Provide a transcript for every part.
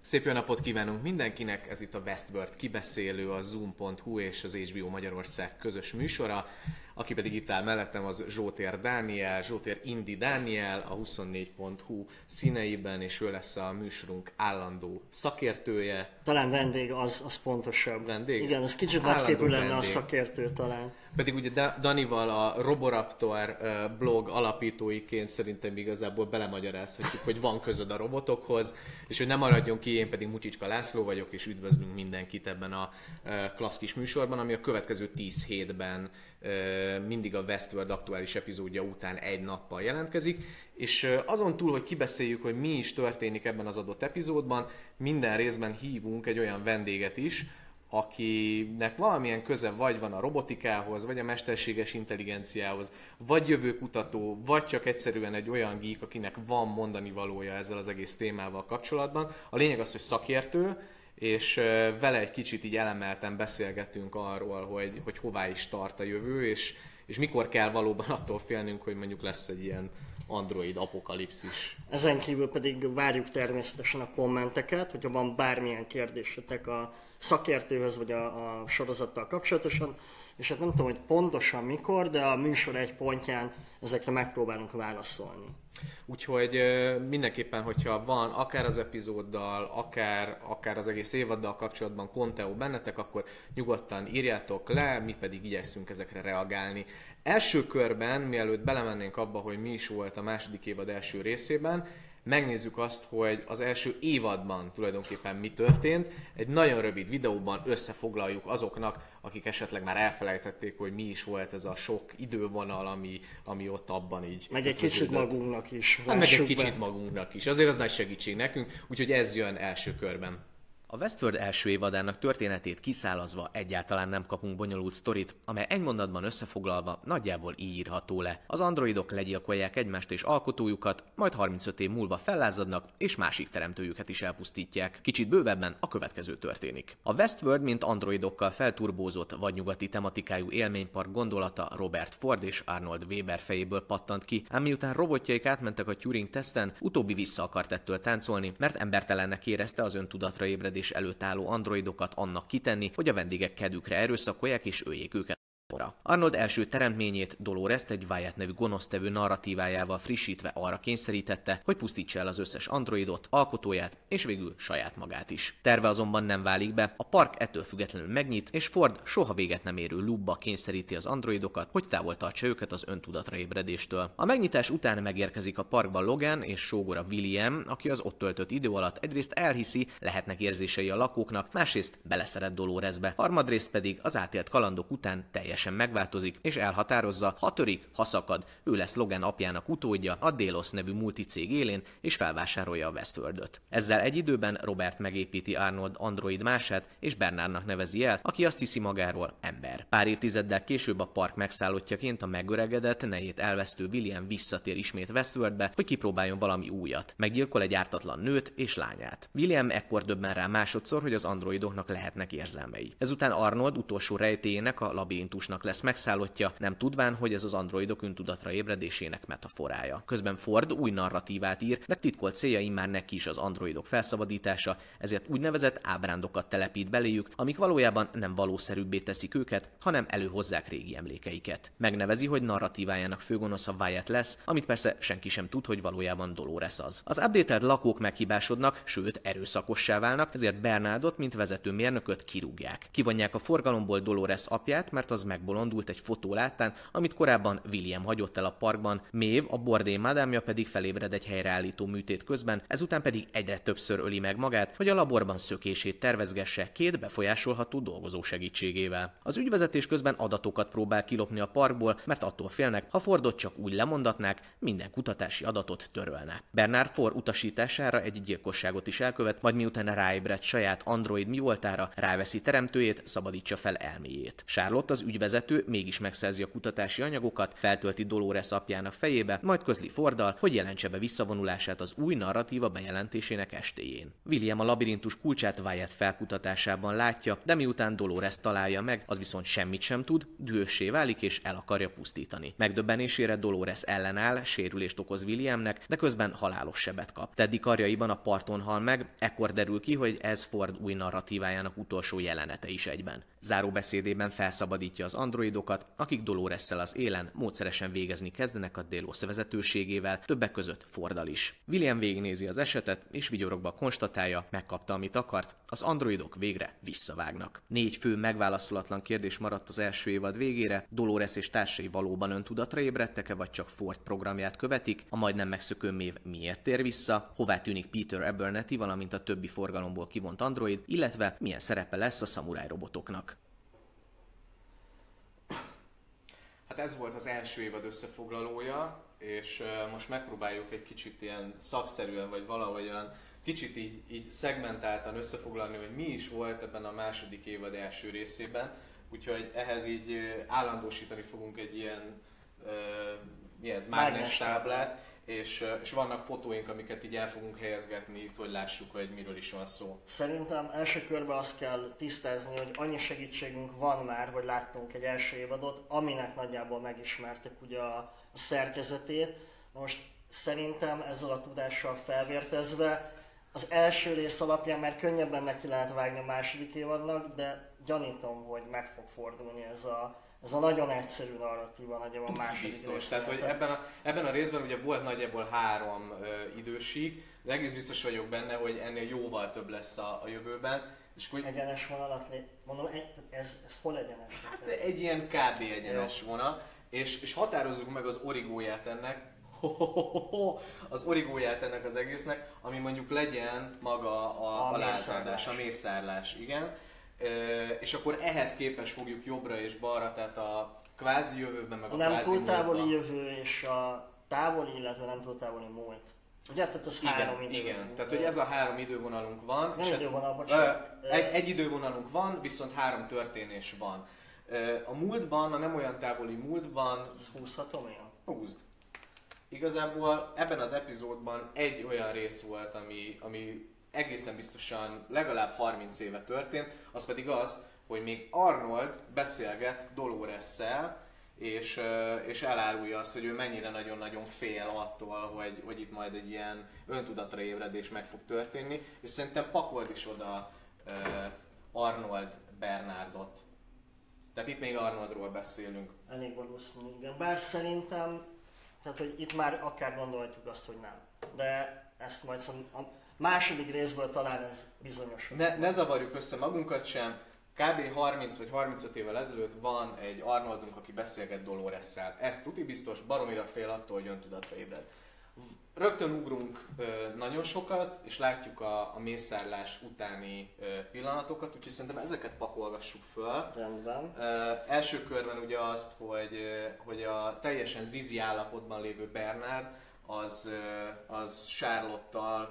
Szép jó napot kívánunk mindenkinek, ez itt a Westworld kibeszélő, a Zoom.hu és az HBO Magyarország közös műsora. Aki pedig itt áll mellettem, az Zsótér Dániel, Zsótér Indi Dániel, a 24.hu színeiben, és ő lesz a műsorunk állandó szakértője. Talán vendég, az pontosabb. Vendég? Igen, ez kicsit nagyképű lenne a szakértő talán. Pedig ugye Danival a Roboraptor blog alapítóiként szerintem igazából belemagyarázhatjuk, hogy van közöd a robotokhoz, és hogy ne maradjon ki, én pedig Mucsicska László vagyok, és üdvözlünk mindenkit ebben a klassz kis műsorban, ami a következő 10 hétben mindig a Westworld aktuális epizódja után egy nappal jelentkezik, és azon túl, hogy kibeszéljük, hogy mi is történik ebben az adott epizódban, minden részben hívunk egy olyan vendéget is, akinek valamilyen köze vagy van a robotikához, vagy a mesterséges intelligenciához, vagy jövőkutató, vagy csak egyszerűen egy olyan geek, akinek van mondani valója ezzel az egész témával kapcsolatban. A lényeg az, hogy szakértő, és vele egy kicsit így elemelten beszélgetünk arról, hogy hová is tart a jövő, és mikor kell valóban attól félnünk, hogy mondjuk lesz egy ilyen android apokalipszis. Ezen kívül pedig várjuk természetesen a kommenteket, hogyha van bármilyen kérdésetek a szakértőhöz vagy a sorozattal kapcsolatosan, és hát nem tudom, hogy pontosan mikor, de a műsor egy pontján ezekre megpróbálunk válaszolni. Úgyhogy mindenképpen, hogyha van akár az epizóddal, akár az egész évaddal kapcsolatban konteó bennetek, akkor nyugodtan írjátok le, mi pedig igyekszünk ezekre reagálni. Első körben, mielőtt belemennénk abba, hogy mi is volt a második évad első részében, megnézzük azt, hogy az első évadban tulajdonképpen mi történt. Egy nagyon rövid videóban összefoglaljuk azoknak, akik esetleg már elfelejtették, hogy mi is volt ez a sok idővonal, ami ott abban így... Meg egy kicsit magunknak is. Hát meg egy kicsit magunknak is. Azért az nagy segítség nekünk, úgyhogy ez jön első körben. A Westworld első évadának történetét kiszálazva egyáltalán nem kapunk bonyolult sztorit, amely egy mondatban összefoglalva nagyjából így írható le. Az androidok legyilkolják egymást és alkotójukat, majd 35 év múlva fellázadnak és másik teremtőjüket is elpusztítják. Kicsit bővebben a következő történik. A Westworld, mint androidokkal felturbózott vadnyugati tematikájú élménypark gondolata Robert Ford és Arnold Weber fejéből pattant ki, ám miután robotjaik átmentek a Turing-teszten, utóbbi vissza akart ettől táncolni, mert embertelennek érezte az öntudatra ébredés előtt álló androidokat annak kitenni, hogy a vendégek kedvükre erőszakolják és öljék őket. Arnold első teremtményét, Dolores-t egy Wyatt nevű gonosztevő narratívájával frissítve arra kényszerítette, hogy pusztítsa el az összes androidot, alkotóját és végül saját magát is. Terve azonban nem válik be, a park ettől függetlenül megnyit, és Ford soha véget nem érő loopba kényszeríti az androidokat, hogy távol tartsa őket az öntudatra ébredéstől. A megnyitás után megérkezik a parkban Logan és sógora William, aki az ott töltött idő alatt egyrészt elhiszi, lehetnek érzései a lakóknak, másrészt beleszeret Doloresbe, harmadrészt pedig az átélt kalandok után teljesen megváltozik, és elhatározza, ha törik, ha szakad, ő lesz Logan apjának utódja a Delos nevű multicég élén, és felvásárolja a Westworldot. Ezzel egy időben Robert megépíti Arnold android mását, és Bernardnak nevezi el, aki azt hiszi magáról ember. Pár évtizeddel később a park megszállottjaként a megöregedett, nejét elvesztő William visszatér ismét Westworldbe, hogy kipróbáljon valami újat. Meggyilkol egy ártatlan nőt és lányát. William ekkor döbben rá másodszor, hogy az androidoknak lehetnek érzelmei. Ezután Arnold utolsó rejtéjének, a labirintusnak lesz megszállottja, nem tudván, hogy ez az androidok öntudatra ébredésének metaforája. Közben Ford új narratívát ír, de titkolt célja immár neki is az androidok felszabadítása, ezért úgynevezett ábrándokat telepít beléjük, amik valójában nem valószerűbbé teszik őket, hanem előhozzák régi emlékeiket. Megnevezi, hogy narratívájának főgonosza Wyatt lesz, amit persze senki sem tud, hogy valójában Dolores az. Az updatelt lakók meghibásodnak, sőt erőszakossá válnak, ezért Bernardot, mint vezető mérnököt kirúgják. Kivonják a forgalomból Dolores apját, mert az megbolondult egy fotó láttán, amit korábban William hagyott el a parkban, Maeve, a bordély madámja pedig felébred egy helyreállító műtét közben, ezután pedig egyre többször öli meg magát, hogy a laborban szökését tervezgesse két befolyásolható dolgozó segítségével. Az ügyvezetés közben adatokat próbál kilopni a parkból, mert attól félnek, ha Fordot csak úgy lemondatnák, minden kutatási adatot törölne. Bernard Ford utasítására egy gyilkosságot is elkövet, majd miután ráébredt saját android mi voltára, ráveszi teremtőjét, szabadítsa fel elméjét. Charlotte az ügyvezető vezető mégis megszerzi a kutatási anyagokat, feltölti Dolores apjának fejébe, majd közli Forddal, hogy jelentse be visszavonulását az új narratíva bejelentésének estéjén. William a labirintus kulcsát Wyatt felkutatásában látja, de miután Dolores találja meg, az viszont semmit sem tud, dühössé válik és el akarja pusztítani. Megdöbbenésére Dolores ellenáll, sérülést okoz Williamnek, de közben halálos sebet kap. Teddy karjaiban a parton hal meg, ekkor derül ki, hogy ez Ford új narratívájának utolsó jelenete is egyben. Záróbeszédében felszabadítja az androidokat, akik Doloresszel az élen módszeresen végezni kezdenek a Delos vezetőségével, többek között Forddal is. William végignézi az esetet, és vigyorogva konstatálja, megkapta, amit akart, az androidok végre visszavágnak. 4 fő megválaszolatlan kérdés maradt az első évad végére, Dolores és társai valóban öntudatra ébredtek-e, vagy csak Ford programját követik, a majdnem megszökő Maeve miért tér vissza, hová tűnik Peter Abernethy, valamint a többi forgalomból kivont android, illetve milyen szerepe lesz a szamuráj robotoknak. Hát ez volt az első évad összefoglalója, és most megpróbáljuk egy kicsit ilyen szakszerűen, vagy valahogyan kicsit így szegmentáltan összefoglalni, hogy mi is volt ebben a második évad első részében. Úgyhogy ehhez így állandósítani fogunk egy ilyen mágnestáblát, és vannak fotóink, amiket így el fogunk helyezgetni itt, hogy lássuk, hogy miről is van szó. Szerintem első körben azt kell tisztázni, hogy annyi segítségünk van már, hogy láttunk egy első évadot, aminek nagyjából megismertek ugye a szerkezetét. Most szerintem ezzel a tudással felvértezve az első rész alapján már könnyebben neki lehet vágni a második évadnak, de gyanítom, hogy meg fog fordulni ez a nagyon egyszerű narratíva nagyjából a második biztos. Tehát, hogy ebben a részben ugye volt nagyjából 3 idősík, de egész biztos vagyok benne, hogy ennél jóval több lesz a jövőben. És hogy... Egyenes vonalat, mondom, ez hol egyenes? Hát egy ilyen kb. Egyenes vonal, és határozzuk meg az origóját ennek, az origóját ennek az egésznek, ami mondjuk legyen maga a lázadás, a mészárlás, igen. És akkor ehhez képest fogjuk jobbra és balra, tehát a kvázi jövőben, meg a nem kvázi túl távoli múltban. jövő és a távoli, illetve nem túl távoli múlt. Ugye, tehát az Igen, 3 idővonal. igen. Tehát, hogy ez a 3 idővonalunk van. Nem idővonal, bocsánat. Egy idővonalunk van, viszont 3 történés van. A múltban, a nem olyan távoli múltban... Húzhatom én? Húzd. Igazából ebben az epizódban egy olyan rész volt, ami egészen biztosan legalább 30 éve történt, az pedig az, hogy még Arnold beszélget Doloresszel, és elárulja azt, hogy ő mennyire nagyon-nagyon fél attól, hogy itt majd egy ilyen öntudatra ébredés meg fog történni, és szerintem pakold is oda Arnold Bernardot. Tehát itt még Arnoldról beszélünk. Elég valószínű, igen. Bár szerintem, tehát hogy itt már akár gondolhatjuk azt, hogy nem. De ezt majd a második részből talán ez bizonyos. Ne zavarjuk össze magunkat sem. Kb. 30 vagy 35 évvel ezelőtt van egy Arnoldunk, aki beszélget Doloresszel. Ez tuti biztos, baromira fél attól, hogy öntudatra ébred. Rögtön ugrunk nagyon sokat, és látjuk a mészárlás utáni pillanatokat, úgyhogy szerintem ezeket pakolgassuk föl. Rendben. Első körben ugye azt, hogy a teljesen zizi állapotban lévő Bernard, az Charlotte-tal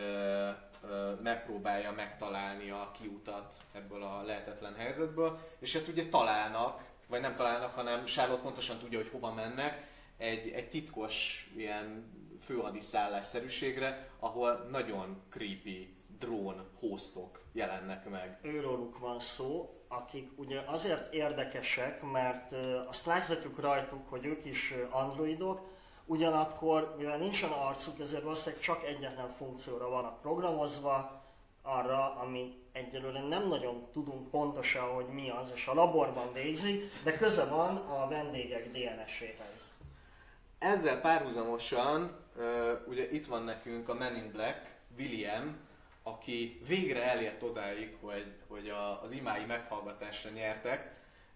megpróbálja megtalálni a kiutat ebből a lehetetlen helyzetből, és hát ugye találnak, vagy nem találnak, hanem Charlotte pontosan tudja, hogy hova mennek, egy titkos ilyen főhadiszállásszerűségre, ahol nagyon creepy drón hostok jelennek meg. Őróluk van szó, akik ugye azért érdekesek, mert azt láthatjuk rajtuk, hogy ők is androidok, ugyanakkor, mivel nincsen arcuk, ezért valószínűleg csak egyetlen funkcióra vannak programozva, arra, ami egyelőre nem nagyon tudunk pontosan, hogy mi az, és a laborban végzi, de köze van a vendégek DNS-éhez. Ezzel párhuzamosan ugye itt van nekünk a Men in Black, William, aki végre elért odáig, hogy az imái meghallgatásra nyertek,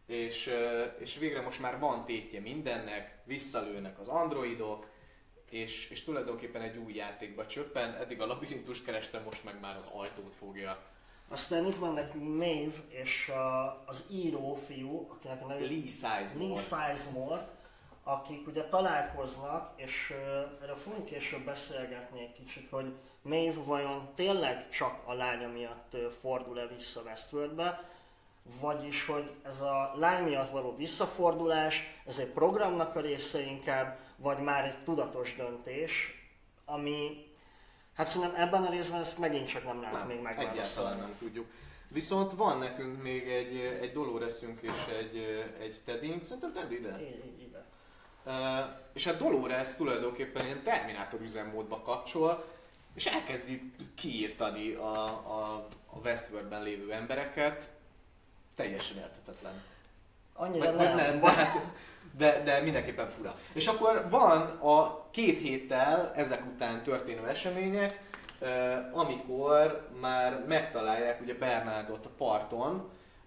és végre most már van tétje mindennek, visszalőnek az androidok, és tulajdonképpen egy új játékba csöppen, eddig a labirintust kerestem, most meg már az ajtót fogja. Aztán itt van nekünk Maeve és az író fiú, akinek a neve Lee Sizemore, akik ugye találkoznak, és erről fogunk később beszélgetni egy kicsit, hogy Maeve vajon tényleg csak a lánya miatt fordul-e vissza Westworldbe, vagyis, hogy ez a lány miatt való visszafordulás, ez egy programnak a része inkább, vagy már egy tudatos döntés, ami, hát szerintem ebben a részben ezt megint csak nem lehet még megválaszolni. Egyáltalán nem tudjuk. Viszont van nekünk még egy Doloresünk és egy Teddink, szerintem Tedd ide. Ide. És a Dolores tulajdonképpen ilyen Terminátor üzemmódba kapcsol, és elkezdi kiírtani a Westworldben lévő embereket. Teljesen érthetetlen. Annyira nem. De mindenképpen fura. És akkor van a 2 héttel ezek után történő események, amikor már megtalálják ugye Bernardot a parton,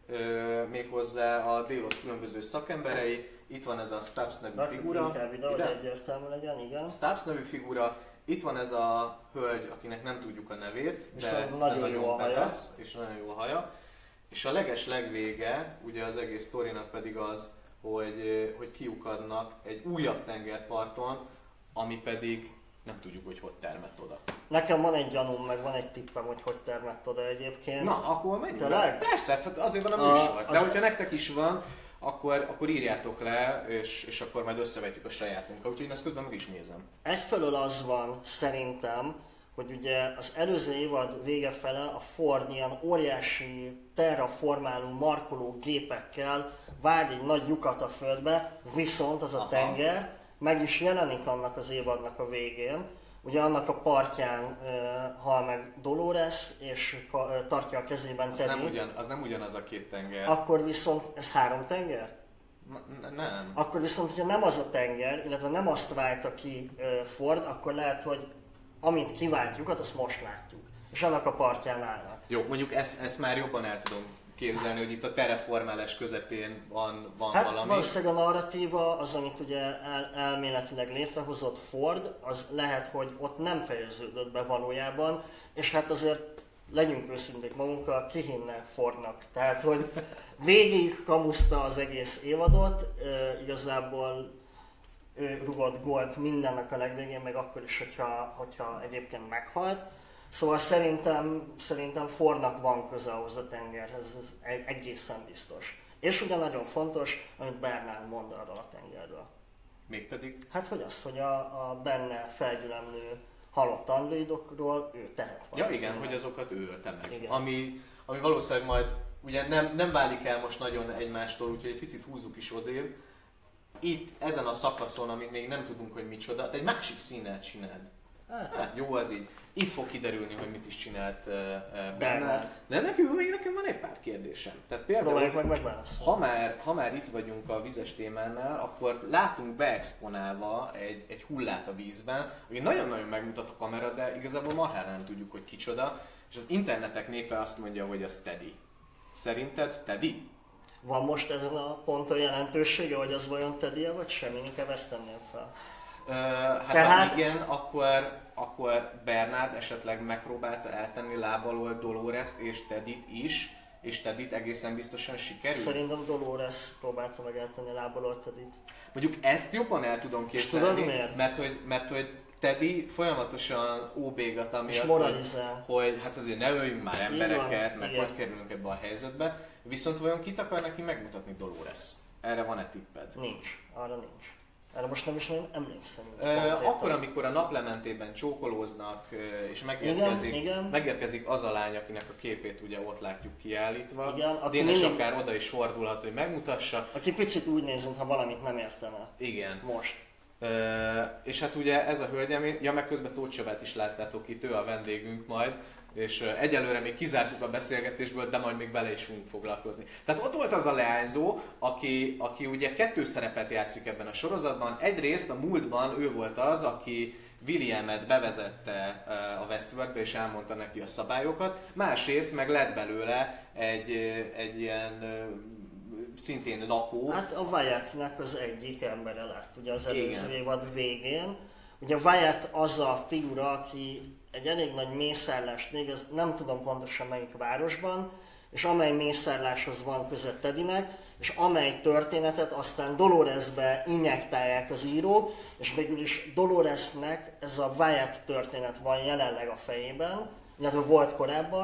méghozzá a Delos különböző szakemberei. Itt van ez a Stubbs nevű figura. Hogy egyértelmű legyen, igen. Stubbs nevű figura. Itt van ez a hölgy, akinek nem tudjuk a nevét, de nagyon jó a haja. És nagyon jó a haja. És a legvége, ugye az egész sztorinak pedig az, hogy kiukadnak egy újabb tengerparton, ami pedig nem tudjuk, hogy termett oda. Nekem van egy gyanúm, meg van egy tippem, hogy termett oda egyébként. Na, akkor menjünk le. Persze, hát azért van a műsor. De hogyha nektek is van, akkor írjátok le, és akkor majd összevetjük a sajátunkat. Úgyhogy én ezt közben meg is nézem. Egyfelől az van szerintem, hogy ugye az előző évad vége fele a Ford ilyen óriási terraformáló, markoló gépekkel vág egy nagy lyukat a földbe, viszont az a tenger meg is jelenik annak az évadnak a végén. Ugye annak a partján hal meg Dolores, és tartja a kezében Teddy. Az nem ugyanaz a 2 tenger. Akkor viszont ez 3 tenger? Nem. Akkor viszont, hogyha nem az a tenger, illetve nem azt válta ki Ford, akkor lehet, hogy amint kiváltjuk, azt most látjuk. És annak a partján állnak. Jó, mondjuk ezt már jobban el tudom képzelni, hogy itt a terraformálás közepén van hát valami. Valószínűleg a narratíva, az, amit ugye elméletileg létrehozott Ford, az lehet, hogy ott nem fejeződött be valójában, és hát azért legyünk őszinték magunkkal, ki hinne Fordnak. Tehát, hogy végig kamuszta az egész évadot, igazából ő rugott gólt mindennek a legvégén, meg akkor is, hogyha egyébként meghalt. Szóval szerintem Fordnak van köze ahhoz a tengerhez, ez egészen biztos. És ugye nagyon fontos, amit Bernard mond arról a tengerről. Mégpedig? Hát hogy az, hogy a benne felgyülemlő halott androidokról ő tehet valamit. Ja igen, hogy azokat ő ölte meg. Ami valószínűleg majd ugye nem válik el most nagyon egymástól, úgyhogy egy picit húzzuk is odébb. Itt, ezen a szakaszon, amit még nem tudunk, hogy micsoda, te egy másik színnel csináld. Hát, jó az így. Itt fog kiderülni, hogy mit is csinált Bernard. De ezen kívül még nekem van egy pár kérdésem. Tehát például, ha már itt vagyunk a vizes témánál, akkor látunk beexponálva egy hullát a vízben, ami nagyon-nagyon megmutat a kamera, de igazából marhára nem tudjuk, hogy kicsoda. És az internetek népe azt mondja, hogy az Teddy. Szerinted Teddy? Van most ezen a ponton jelentősége, hogy az vajon Teddy-e vagy sem? Én inkább ezt tenném fel. Tehát igen, akkor Bernard esetleg megpróbálta eltenni láb alól Dolores-t és Teddyt is, és Teddyt egészen biztosan sikerült. Szerintem Dolores próbálta meg eltenni láb alól Teddyt. Mondjuk ezt jobban el tudom képzelni, tudod miért? Mert hogy Teddy folyamatosan óbégat amiatt, hogy hát azért ne öljünk már embereket, meg hogy kerülünk ebbe a helyzetbe. Viszont vajon kit akar neki megmutatni Dolores? Erre van-e tipped? Nincs, arra nincs. Erre most nem is nagyon emlékszem. Akkor, amikor a naplementében csókolóznak, és megérkezik az a lány, akinek a képét ugye ott látjuk kiállítva. Dénes akár oda is fordulhat, hogy megmutassa. Aki picit úgy néz, mintha valamit nem értem el. Igen. Most. És hát ugye ez a hölgyem, meg közben Tóth Csabát is láttátok itt, ő a vendégünk majd. És egyelőre még kizártuk a beszélgetésből, de majd még vele is fogunk foglalkozni. Tehát ott volt az a leányzó, aki ugye 2 szerepet játszik ebben a sorozatban. Egyrészt a múltban ő volt az, aki Williamet bevezette a Westworldbe és elmondta neki a szabályokat. Másrészt meg lett belőle egy ilyen szintén lakó. Hát a Wyattnek az egyik embere lett, ugye az előző évad végén. Ugye Wyatt az a figura, aki egy elég nagy mészárlást végez, nem tudom pontosan melyik városban, és amely mészárláshoz van köze Teddynek, és amely történetet aztán Doloresbe injektálják az írók, és végül is Doloresnek ez a Wyatt történet van jelenleg a fejében, illetve volt korábban,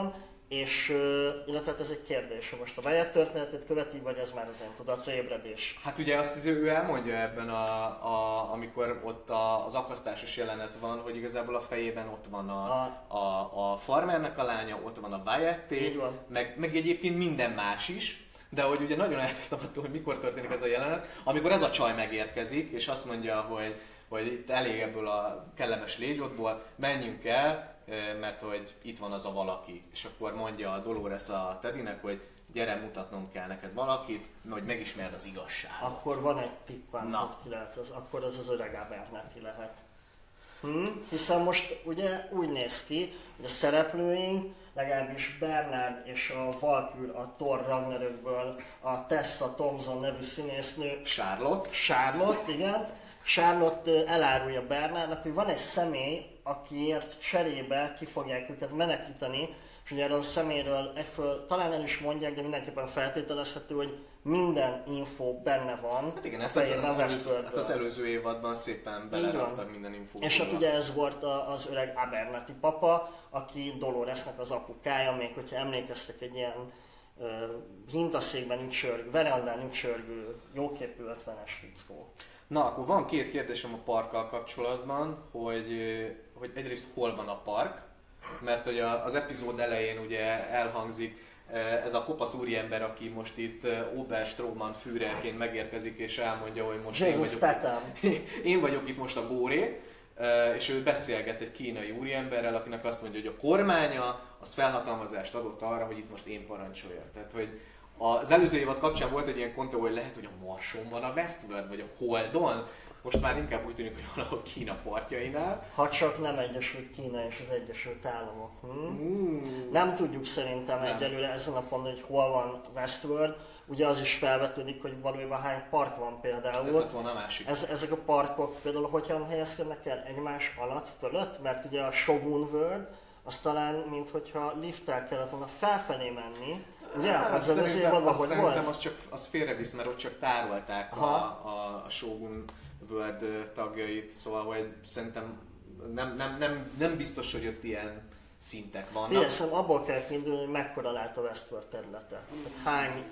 És, illetve hát ez egy kérdés, most a Wyatt történetét követi, vagy ez már az én tudatra ébredés? Hát ugye azt ő elmondja ebben, amikor ott az akasztásos jelenet van, hogy igazából a fejében ott van a farmernek a lánya, ott van a Wyatté, meg egyébként minden más is. De hogy ugye nagyon eltettem attól, hogy mikor történik ez a jelenet, amikor ez a csaj megérkezik, és azt mondja, hogy itt elég ebből a kellemes légyodból, menjünk el, mert hogy itt van az a valaki. És akkor mondja a Dolores a Teddynek, hogy gyere, mutatnom kell neked valakit, hogy megismerd az igazságot. Akkor van egy tippem, hogy ki lehet az, akkor az öreg Abernethy lehet. Hiszen most ugye úgy néz ki, hogy a szereplőink, legalábbis Bernard és a Valkyr a Thor Ragnarökből, a Tessa Thompson nevű színésznő, Charlotte, igen. Charlotte elárulja Bernardnak, hogy van egy személy, akiért cserébe ki fogják őket menekíteni, és ugye erről a személyről egyföl talán el is mondják, de mindenképpen feltételezhető, hogy minden info benne van. Hát igen, az előző évadban szépen beleraktak minden infót. És hát ugye ez volt az öreg Abernethy papa, aki Doloresnek az apukája, még hogyha emlékeztek egy ilyen hintaszékben ücsörgő, verandán ücsörgő, jóképű 50-es fickó. Na, akkor van két kérdésem a parkkal kapcsolatban, hogy egyrészt hol van a park, mert hogy az epizód elején ugye elhangzik ez a kopasz úriember, aki most itt Oberstromman Führerként megérkezik és elmondja, hogy most én vagyok itt most a Góré, és ő beszélget egy kínai úriemberrel, akinek azt mondja, hogy a kormánya az felhatalmazást adott arra, hogy itt most én parancsoljak. Tehát, hogy az előző évad kapcsán volt egy ilyen kontó, hogy lehet, hogy a Marson van a Westworld, vagy a Holdon. Most már inkább úgy tűnik, hogy valahol Kína partjainál. Ha csak nem Egyesült Kína és az Egyesült Államok. Nem tudjuk szerintem egyelőre ezen a ponton, hogy hol van Westworld. Ugye az is felvetődik, hogy valójában hány park van például. Ez lett volna a másik. Ezek a parkok például hogyan helyezkednek el egymás alatt, fölött? Mert ugye a Shogun World az talán, minthogyha lifttel kellett volna felfelé menni. Ugye? Szerintem az félrevisz, mert ott csak tárolták a Shogun World tagjait, szóval hogy szerintem nem biztos, hogy ott ilyen szintek vannak. Igen, szerintem abból kell kiindulni, hogy mekkora lehet a Westworld területe. Hány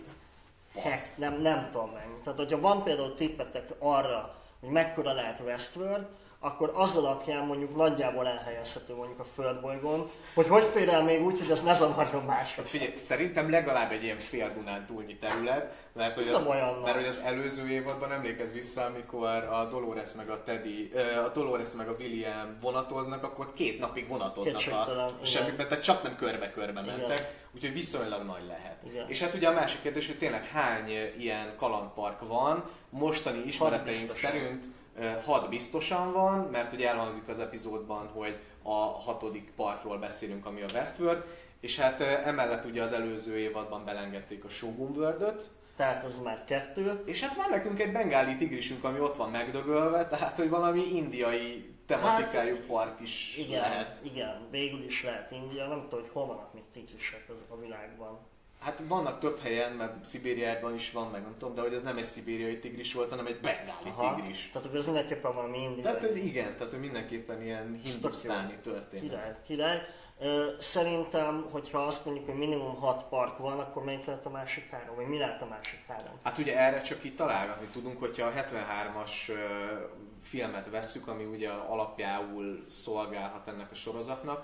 nem tudom meg. Tehát, hogyha van például tippetek arra, hogy mekkora lehet Westworld, akkor az alapján mondjuk nagyjából elhelyezhető mondjuk a Földbolygón, hogy fér el még úgy, hogy ez ne zavarjon máshogy. Hát figyelj, szerintem legalább egy ilyen fél Dunán túlnyi terület, mert hogy az előző évadban emlékezz vissza, amikor a Dolores meg a Teddy, a Dolores meg a William vonatoznak, akkor 2 napig vonatoznak semmikben, tehát csak nem körbe-körbe mentek, úgyhogy viszonylag nagy lehet. Igen. És hát ugye a másik kérdés, hogy tényleg hány ilyen kalandpark van, mostani ismereteink szerint 6 biztosan van, mert ugye elhangzik az epizódban, hogy a 6. parkról beszélünk, ami a Westworld, és hát emellett ugye az előző évadban belengedték a Shogun World-öt. Tehát az már 2. És hát van nekünk egy bengáli tigrisünk, ami ott van megdögölve, tehát hogy valami indiai tematikájú park is lehet. Igen, végül is lehet India, nem tudom, hogy hol vannak még tigrisek a világban. Hát vannak több helyen, mert Szibériában is van, meg nem tudom, de hogy ez nem egy szibériai tigris volt, hanem egy bengáli tigris. Tehát ez mindenképpen valami indiai. Tehát hogy igen, tehát hogy mindenképpen ilyen hindusztáni történet. Király. Szerintem, hogyha azt mondjuk, hogy minimum 6 park van, akkor melyik lehet a másik 3? Vagy mi lehet a másik 3? Hát ugye erre csak így találgatni tudunk, hogyha a 73-as filmet vesszük, ami ugye alapjául szolgálhat ennek a sorozatnak,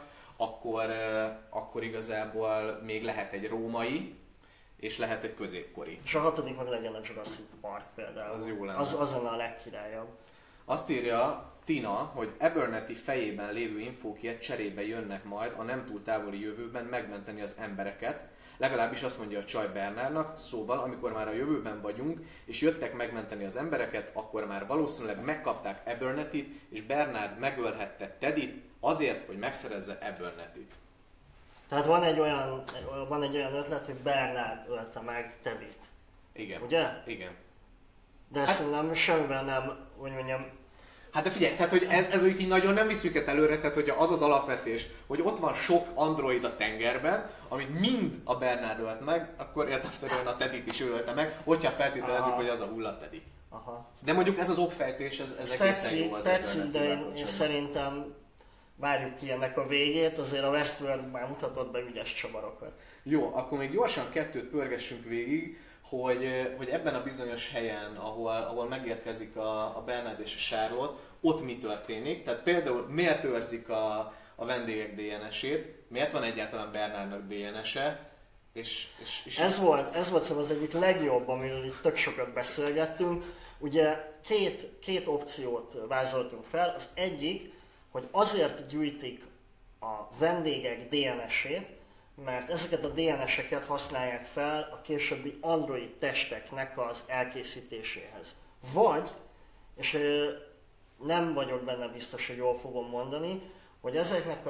akkor igazából még lehet egy római, és lehet egy középkori. És a 6. meg legyen a Jurassic Park például. Az jó lenne. Az lenne a legkirályabb. Azt írja Tina, hogy Abernethy fejében lévő infókért cserébe jönnek majd a nem túl távoli jövőben megmenteni az embereket. Legalábbis azt mondja a csaj Bernardnak, szóval amikor már a jövőben vagyunk, és jöttek megmenteni az embereket, akkor már valószínűleg megkapták Abernethyt, és Bernard megölhette Teddyt azért, hogy megszerezze Abernethyt. Tehát van egy olyan ötlet, hogy Bernard ölte meg Teddyt. Igen. Ugye? Igen. De szerintem semmivel nem, hogy mondjam... Hát de figyelj, tehát hogy ez mondjuk így nagyon nem visz minket előre, tehát hogyha az az alapvetés, hogy ott van sok android a tengerben, amit mind a Bernard ölt meg, akkor értelemszerűen a Teddyt is ölte meg, hogyha feltételezzük, hogy az a hulla Teddy. Aha. De mondjuk ez az okfejtés, ez egészen jó az tetszik, de én szerintem várjuk ki ennek a végét, azért a Westworld már mutatott be ügyes csabarokat. Jó, akkor még gyorsan kettőt pörgessünk végig, hogy ebben a bizonyos helyen, ahol megérkezik a Bernard és a Charlotte, ott mi történik. Tehát például miért őrzik a vendégek DNS-ét, miért van egyáltalán Bernardnak DNS-e, és ez volt szóval az egyik legjobb, amiről itt tök sokat beszélgettünk. Ugye két opciót vázoltunk fel. Az egyik, hogy azért gyűjtik a vendégek DNS-ét, mert ezeket a DNS-eket használják fel a későbbi android testeknek az elkészítéséhez. Vagy, és nem vagyok benne biztos, hogy jól fogom mondani, hogy ezeket a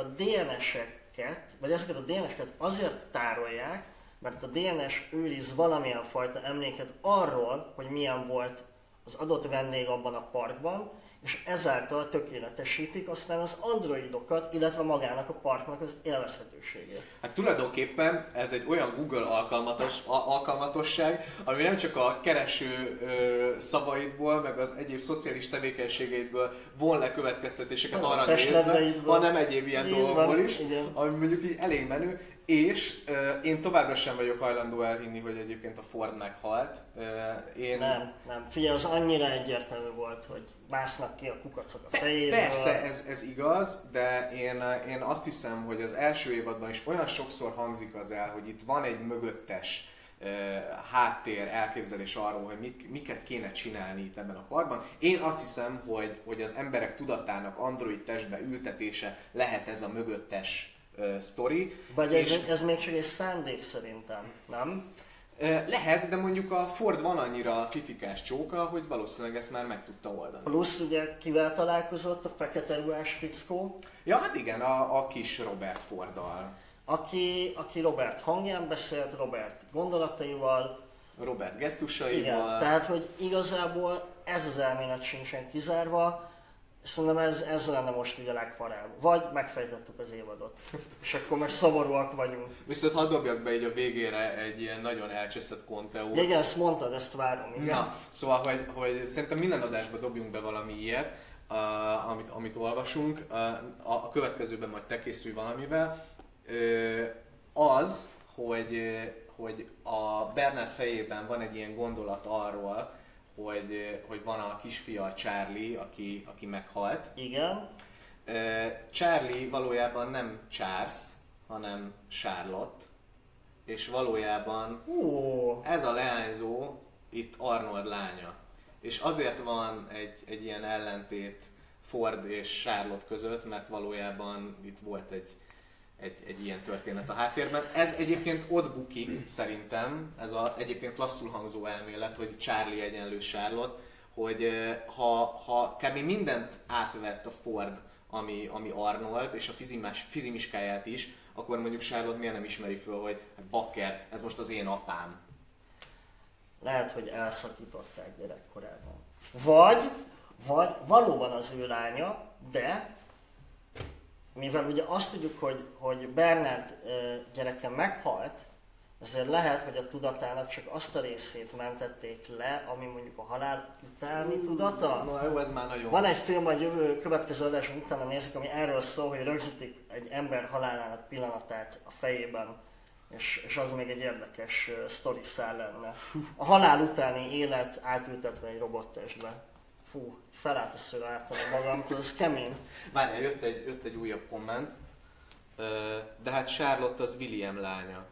DNS-eket azért tárolják, mert a DNS őriz valamilyen fajta emléket arról, hogy milyen volt az adott vendég abban a parkban, és ezáltal tökéletesítik aztán az androidokat, illetve magának a parknak az élvezhetőségét. Hát tulajdonképpen ez egy olyan Google alkalmatosság, ami nem csak a kereső szavaidból, meg az egyéb szociális tevékenységeidből von le következtetéseket arra nézve, hanem egyéb ilyen dolgokból is, igen. Ami mondjuk így elég menő. És én továbbra sem vagyok hajlandó elhinni, hogy egyébként a Ford meghalt. Nem. Figyelj, az annyira egyértelmű volt, hogy másznak ki a kukacok a fejéből. Persze, ez igaz, de én azt hiszem, hogy az első évadban is olyan sokszor hangzik az el, hogy itt van egy mögöttes háttér, elképzelés arról, hogy miket kéne csinálni itt ebben a parkban. Én azt hiszem, hogy az emberek tudatának android testbe ültetése lehet ez a mögöttes sztori. Vagy ez még csak egy szándék szerintem, nem? Lehet, de mondjuk a Ford van annyira fifikás csóka, hogy valószínűleg ezt már meg tudta oldani. Plusz ugye kivel találkozott a fekete ruhás fickó? Ja, hát igen, a kis Robert Forddal. Aki Robert hangján beszélt, Robert gondolataival, Robert gesztusaival. Igen, tehát hogy igazából ez az elmélet sincsen kizárva. Szerintem ez lenne most ugye a legparább. Vagy megfejtettük az évadot, és akkor már szomorúak vagyunk. Viszont hadd dobjak be így a végére egy ilyen nagyon elcseszett konteót. Igen, ezt mondtad, ezt várom. Igen? Na, szóval, hogy szerintem minden adásba dobjunk be valami ilyet, amit olvasunk. A következőben majd te készülj valamivel. Az, hogy a Bernard fejében van egy ilyen gondolat arról, hogy van a kisfia Charlie, aki meghalt. Igen. Charlie valójában nem Charles, hanem Charlotte. És valójában ez a leányzó itt Arnold lánya. És azért van egy ilyen ellentét Ford és Charlotte között, mert valójában itt volt egy ilyen történet a háttérben. Ez egyébként ott bukik szerintem, ez egyébként klasszul hangzó elmélet, hogy Charlie egyenlő Charlotte, hogy ha kb. Mindent átvett a Ford, ami Arnold, és a fizimiskáját is, akkor mondjuk Charlotte miért nem ismeri föl, hogy bakker, ez most az én apám. Lehet, hogy elszakították gyerekkorában. Vagy valóban az ő lánya, de mivel ugye azt tudjuk, hogy Bernard gyereke meghalt, ezért lehet, hogy a tudatának csak azt a részét mentették le, ami mondjuk a halál utáni tudata. Na jó, ez már nagyon... Van egy film, a következő adásunk utána nézik, ami erről szól, hogy rögzítik egy ember halálának pillanatát a fejében, és az még egy érdekes sztoriszál lenne. A halál utáni élet átültetve egy robottestbe. Fú, felállt a szőr átadni magamtól, ez kemény. Várjál, jött egy újabb komment. De hát Charlotte az William lánya.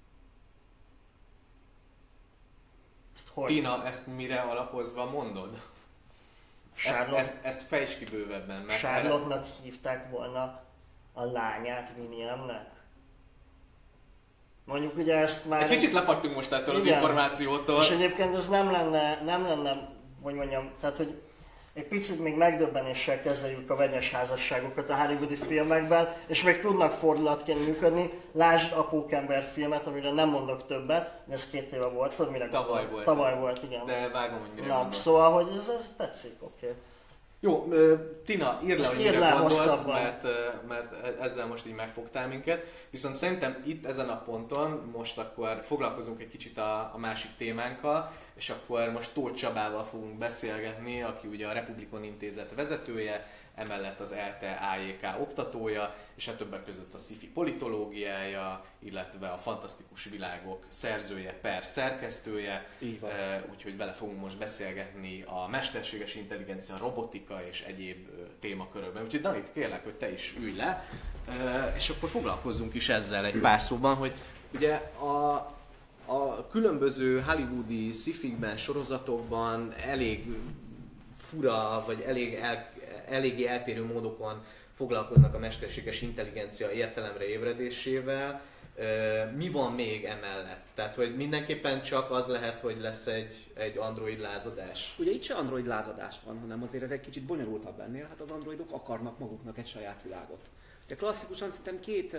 Tina, ezt mire alapozva mondod? Ezt fejtsd ki bővebben. Charlotte-nak hívták volna a lányát Williamnek? Mondjuk ugye ezt már... Egy kicsit lefagytunk most ettől az információtól. És egyébként ez nem lenne, hogy mondjam, tehát hogy egy picit még megdöbbenéssel kezeljük a vegyes házasságokat a hollywoodi filmekben, és még tudnak fordulatként működni. Lásd a Pókember filmet, amire nem mondok többet, de ez 2 éve volt, tudod mire Tavaly volt. Tavaly volt, igen. De vágom, hogy mire gondolsz. Szóval, hogy ez tetszik, oké. Jó, Tina, írd le, hogy mire gondolsz, mert ezzel most így megfogtál minket. Viszont szerintem itt ezen a ponton most akkor foglalkozunk egy kicsit a másik témánkkal, és akkor most Tóth Csabával fogunk beszélgetni, aki ugye a Republikon Intézet vezetője, emellett az ELTE AJK oktatója, és hát többek között a sci-fi politológiája, illetve a Fantasztikus Világok szerzője per szerkesztője. Úgyhogy vele fogunk most beszélgetni a mesterséges intelligencia, robotika és egyéb témakörökben. Úgyhogy Danit, kérlek, hogy te is ülj le, és akkor foglalkozzunk is ezzel egy pár szóban, hogy ugye a különböző hollywoodi sci-fikben, sorozatokban elég fura, vagy eléggé eltérő módokon foglalkoznak a mesterséges intelligencia értelemre ébredésével. Mi van még emellett? Tehát, hogy mindenképpen csak az lehet, hogy lesz egy android lázadás? Ugye itt se android lázadás van, hanem azért ez egy kicsit bonyolultabb ennél, hát az androidok akarnak maguknak egy saját világot. Ugye klasszikusan szerintem